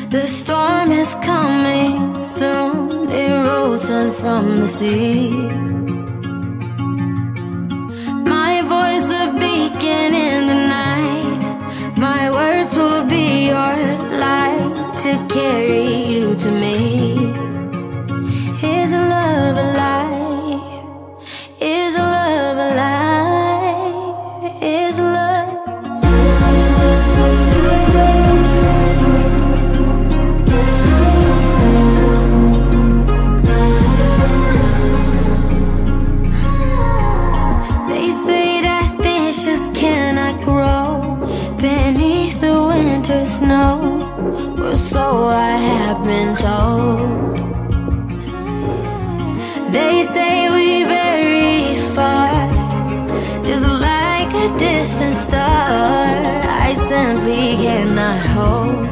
The storm is coming soon, erosion from the sea. My voice a beacon in the night, my words will be your light to carry you to me. Is love alive? Is love alive? Is love? They say that things just cannot grow beneath the winter snow, or so I have been told. They say we buried far, just like a distant star I simply cannot hold.